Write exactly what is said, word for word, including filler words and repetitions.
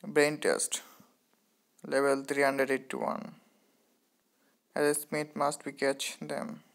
Brain test. Level three hundred eighty-one. Harry Smith must be catch them.